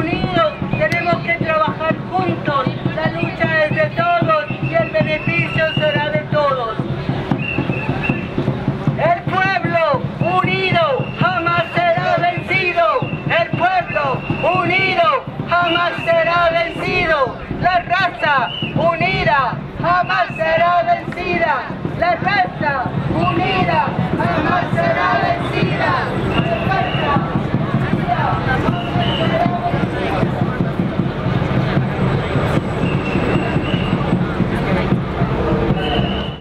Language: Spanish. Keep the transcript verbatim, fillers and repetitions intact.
unidos, tenemos que trabajar juntos. La lucha es de todos y el beneficio será de todos. El pueblo unido jamás será vencido. El pueblo unido jamás será vencido. La raza unida jamás será vencida. La raza unida jamás será vencida.